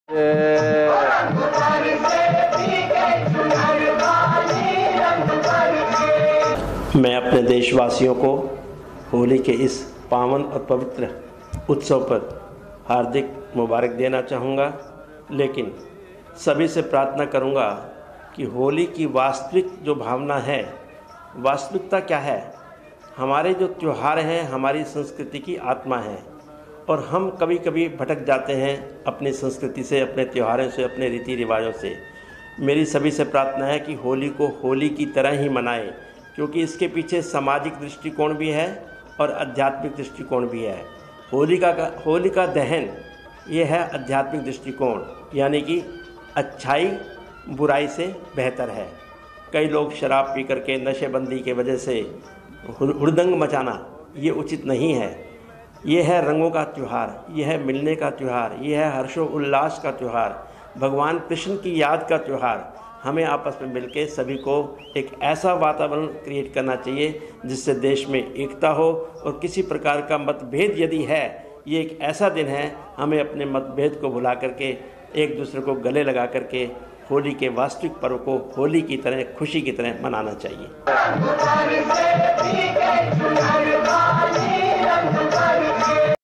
मैं अपने देशवासियों को होली के इस पावन और पवित्र उत्सव पर हार्दिक मुबारक देना चाहूँगा, लेकिन सभी से प्रार्थना करूँगा कि होली की वास्तविक जो भावना है, वास्तविकता क्या है। हमारे जो त्यौहार हैं हमारी संस्कृति की आत्मा है और हम कभी कभी भटक जाते हैं अपनी संस्कृति से, अपने त्योहारों से, अपने रीति रिवाजों से। मेरी सभी से प्रार्थना है कि होली को होली की तरह ही मनाएं, क्योंकि इसके पीछे सामाजिक दृष्टिकोण भी है और आध्यात्मिक दृष्टिकोण भी है। होली का दहन ये है आध्यात्मिक दृष्टिकोण, यानी कि अच्छाई बुराई से बेहतर है। कई लोग शराब पी करके नशेबंदी के वजह से हुड़दंग मचाना ये उचित नहीं है। ये है रंगों का त्यौहार, ये है मिलने का त्यौहार, ये है हर्षोल्लास का त्यौहार, भगवान कृष्ण की याद का त्यौहार। हमें आपस में मिलकर सभी को एक ऐसा वातावरण क्रिएट करना चाहिए जिससे देश में एकता हो, और किसी प्रकार का मतभेद यदि है, ये एक ऐसा दिन है हमें अपने मतभेद को भुला करके एक दूसरे को गले लगा करके होली के वास्तविक पर्व को होली की तरह, खुशी की तरह मनाना चाहिए।